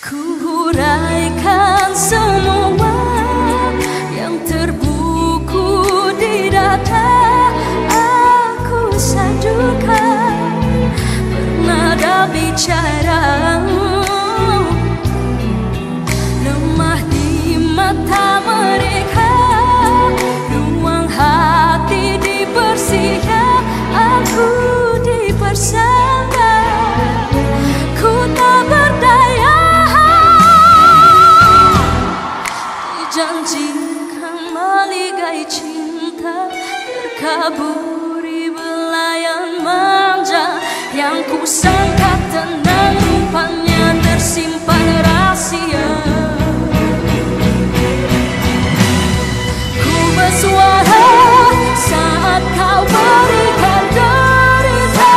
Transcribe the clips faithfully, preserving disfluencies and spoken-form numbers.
Ku huraikan semua yang terbuku di data. Aku sadukan bernada bicara, lemah di mata mereka, ruang hati dibersihkan, aku dipersangka, ku tak berdaya. Dijanjikan maligai cinta, terkaburi belayan manja, yang kusangka tenang rupanya tersimpan rahasia. Ku bersuara saat kau berikan derita,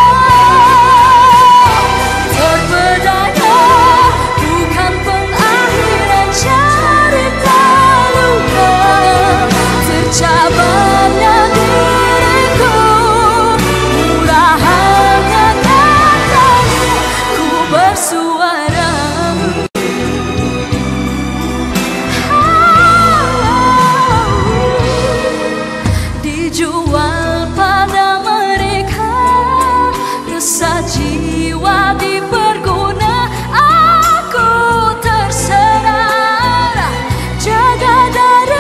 terberdaya bukan pengakhiran cerita luka. Tercabarnya diriku, murahannya katanya, ku bersuara. Dijual pada mereka, resah jiwa diperguna, aku terserah jaga dari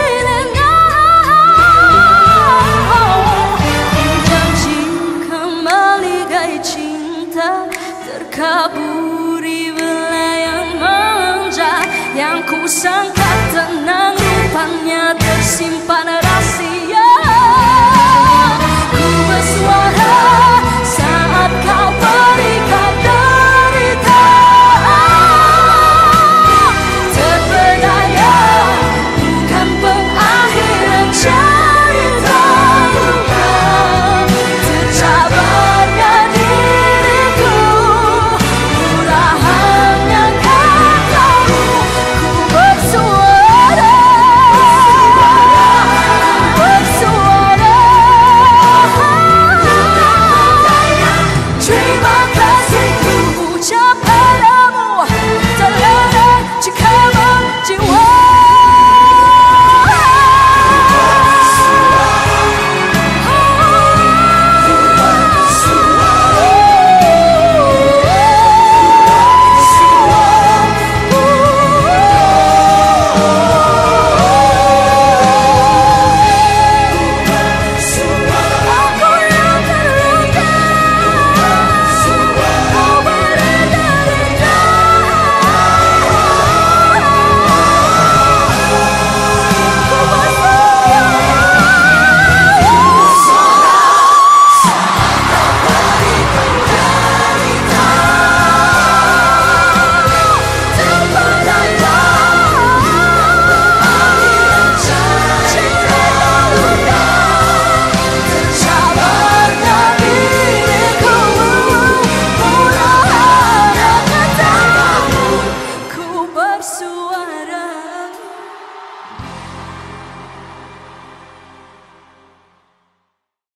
lengah. Janji kembali gai cinta, terkaburi belayan manja, yang kusangka tenang rupanya tersimpan